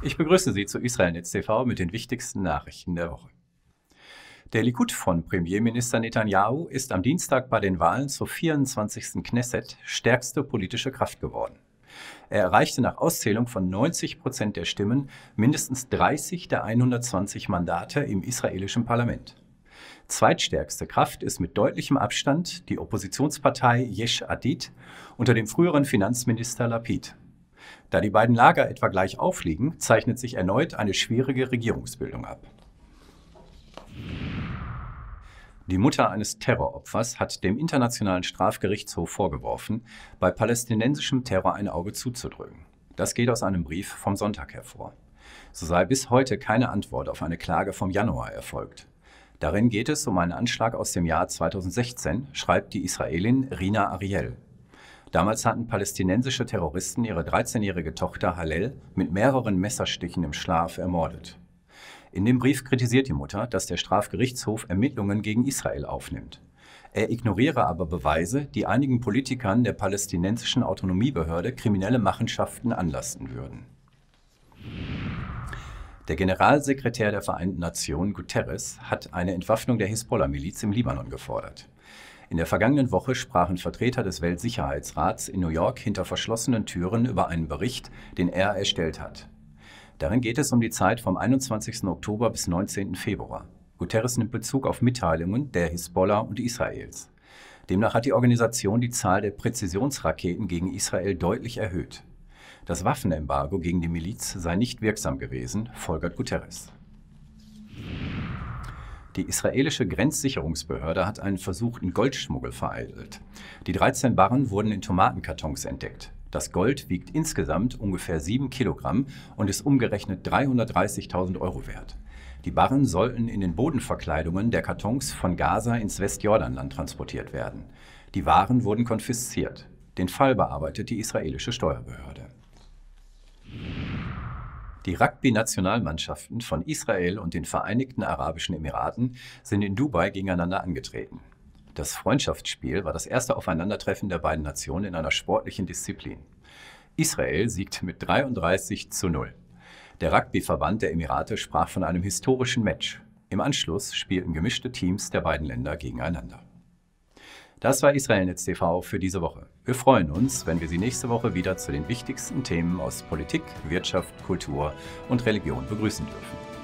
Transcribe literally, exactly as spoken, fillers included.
Ich begrüße Sie zu Israelnetz T V mit den wichtigsten Nachrichten der Woche. Der Likud von Premierminister Netanyahu ist am Dienstag bei den Wahlen zur vierundzwanzigsten Knesset stärkste politische Kraft geworden. Er erreichte nach Auszählung von neunzig Prozent der Stimmen mindestens dreißig der hundertzwanzig Mandate im israelischen Parlament. Zweitstärkste Kraft ist mit deutlichem Abstand die Oppositionspartei Yesh Atid unter dem früheren Finanzminister Lapid. Da die beiden Lager etwa gleich aufliegen, zeichnet sich erneut eine schwierige Regierungsbildung ab. Die Mutter eines Terroropfers hat dem Internationalen Strafgerichtshof vorgeworfen, bei palästinensischem Terror ein Auge zuzudrücken. Das geht aus einem Brief vom Sonntag hervor. So sei bis heute keine Antwort auf eine Klage vom Januar erfolgt. Darin geht es um einen Anschlag aus dem Jahr zweitausendsechzehn, schreibt die Israelin Rina Ariel. Damals hatten palästinensische Terroristen ihre dreizehnjährige Tochter Hallel mit mehreren Messerstichen im Schlaf ermordet. In dem Brief kritisiert die Mutter, dass der Strafgerichtshof Ermittlungen gegen Israel aufnimmt. Er ignoriere aber Beweise, die einigen Politikern der palästinensischen Autonomiebehörde kriminelle Machenschaften anlasten würden. Der Generalsekretär der Vereinten Nationen, Guterres, hat eine Entwaffnung der Hisbollah-Miliz im Libanon gefordert. In der vergangenen Woche sprachen Vertreter des Weltsicherheitsrats in New York hinter verschlossenen Türen über einen Bericht, den er erstellt hat. Darin geht es um die Zeit vom einundzwanzigsten Oktober bis neunzehnten Februar. Guterres nimmt Bezug auf Mitteilungen der Hisbollah und Israels. Demnach hat die Organisation die Zahl der Präzisionsraketen gegen Israel deutlich erhöht. Das Waffenembargo gegen die Miliz sei nicht wirksam gewesen, folgert Guterres. Die israelische Grenzsicherungsbehörde hat einen versuchten Goldschmuggel vereitelt. Die dreizehn Barren wurden in Tomatenkartons entdeckt. Das Gold wiegt insgesamt ungefähr sieben Kilogramm und ist umgerechnet dreihundertdreißigtausend Euro wert. Die Barren sollten in den Bodenverkleidungen der Kartons von Gaza ins Westjordanland transportiert werden. Die Waren wurden konfisziert. Den Fall bearbeitet die israelische Steuerbehörde. Die Rugby-Nationalmannschaften von Israel und den Vereinigten Arabischen Emiraten sind in Dubai gegeneinander angetreten. Das Freundschaftsspiel war das erste Aufeinandertreffen der beiden Nationen in einer sportlichen Disziplin. Israel siegt mit dreiunddreißig zu null. Der Rugby-Verband der Emirate sprach von einem historischen Match. Im Anschluss spielten gemischte Teams der beiden Länder gegeneinander. Das war Israelnetz T V für diese Woche. Wir freuen uns, wenn wir Sie nächste Woche wieder zu den wichtigsten Themen aus Politik, Wirtschaft, Kultur und Religion begrüßen dürfen.